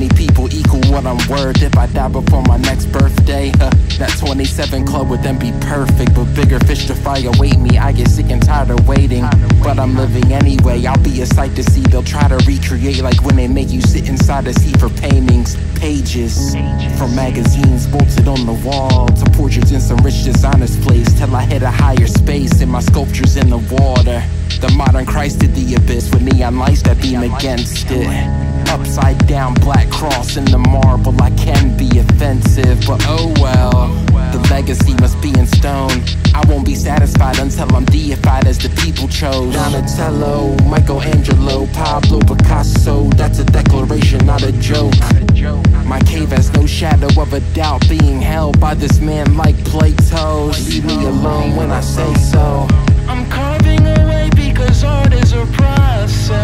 many people equal what I'm worth if I die before my next birthday? That 27 club would then be perfect, but bigger fish to fry await me. I get sick and tired of waiting, but I'm living anyway. I'll be a sight to see. They'll try to recreate like when they make you sit inside a seat for paintings. Pages from magazines bolted on the wall to portraits in some rich designer's place, till I hit a higher space and my sculpture's in the water. The modern Christ to the abyss with neon lights that beam against it. Upside down black cross in the marble. I can be offensive, but oh well. The legacy must be in stone. I won't be satisfied until I'm deified as the people chose. Donatello, Michelangelo, Pablo Picasso. That's a declaration, not a joke. My cave has no shadow of a doubt, being held by this man like Plato's. Leave me alone when I say so. I'm carving away because art is a process.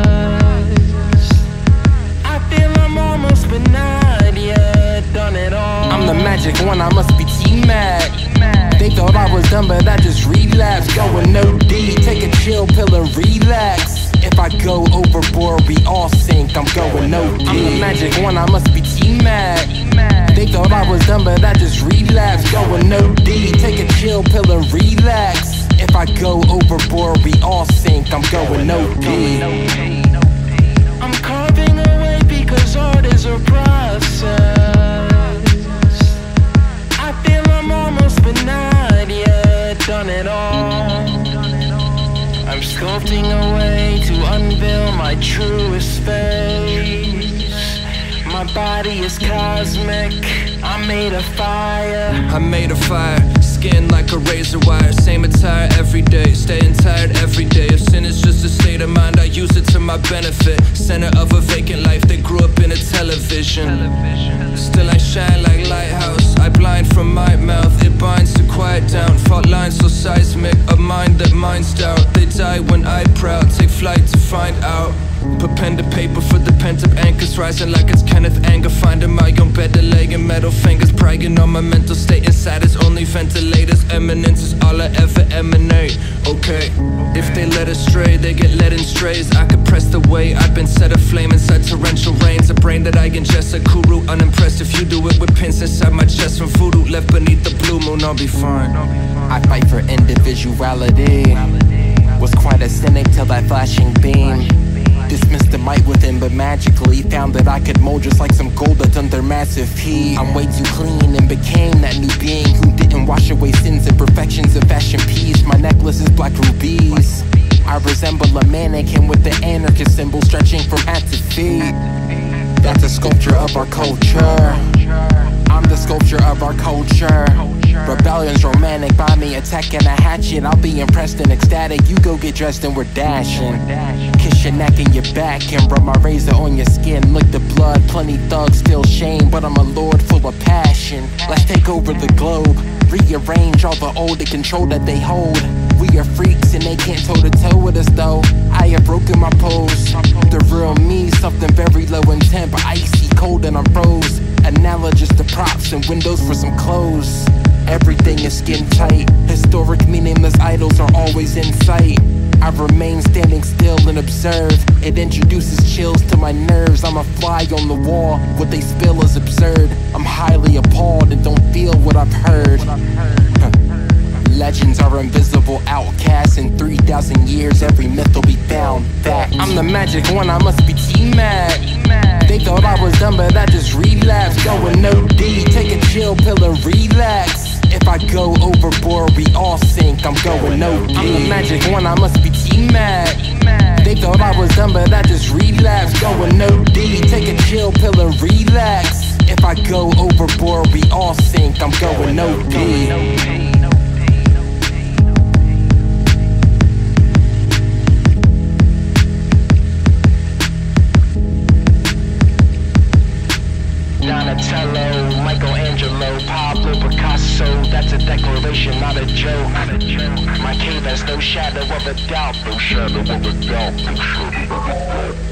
I feel I'm almost but not yet done it all. I'm the magic one, I must be T-Mac. They thought I was done, but I just relapsed. Going no D, take a chill pill and relax. If I go overboard, we all sink. I'm going no D. I'm the magic one, I must be T-Mac. They thought I was done, but I just relapsed. Going no D, take a chill pill and relax. If I go overboard, we all sink. I'm going no D. I'm carving away because art is a process. I feel I'm almost but not yet done it all. I'm sculpting away to unveil my truest face. My body is cosmic, I'm made of fire. I'm made of fire, skin like a razor wire. Same attire every day, staying tired every day. If sin is just a state of mind, I use it to my benefit. Center of a vacant life, they grew up in a television. Still I shine like lighthouse, I blind from my mouth. It binds to quiet down, fault lines so seismic. A mind that minds doubt, they die when I proud. Take flight to find out. Put pen to paper for the pent-up anchors, rising like it's Kenneth Anger. Finding my own bed, laying metal fingers, prying on my mental state. Inside is only ventilators, eminence is all I ever emanate. Okay, if they led astray, they get led in strays. I could press the way, I've been set aflame inside torrential rains. A brain that I ingest, a kuru, unimpressed if you do it with pins inside my chest from voodoo. Left beneath the blue moon, I'll be fine. I fight for individuality. Was quite a cynic till that flashing beam dismissed the might within, but magically found that I could mold just like some gold that's under massive heat. I'm way too clean and became that new being who didn't wash away sins and perfections of fashion piece. My necklace is black rubies. I resemble a mannequin with the anarchist symbol stretching from hat to feet. That's a sculpture of our culture. I'm the sculpture of our culture. Rebellion's romantic, by me attacking a hatchet. I'll be impressed and ecstatic. You go get dressed and we're dashing. Kiss your neck and your back and rub my razor on your skin. Lick the blood, plenty thugs, still shame, but I'm a lord full of passion. Let's take over the globe, rearrange all the old control that they hold. We are freaks and they can't toe to toe with us though. I have broken my pose. The real me, something very low intent, but icy cold and I'm froze. Analogous to props and windows for some clothes. Everything is skin tight. Historic meaningless idols are always in sight. I remain standing still and observe. It introduces chills to my nerves. I'm a fly on the wall. What they spill is absurd. I'm highly appalled and don't feel what I've heard. Legends are invisible outcasts. In 3,000 years every myth will be found fact. I'm the magic one, I must be T-Mac. They thought I was done, but I just relapsed. Going no D, take a chill pill and relax. If I go overboard, we all sink. I'm going no D. I'm the magic one, I must be T-Mac. They thought I was done, but I just relapsed. Going no D, take a chill pill and relax. If I go overboard, we all sink. I'm going no D. Donatello, Michelangelo, Pablo Picasso. That's a declaration, not a joke. My cave has no shadow of a doubt. No shadow of a doubt.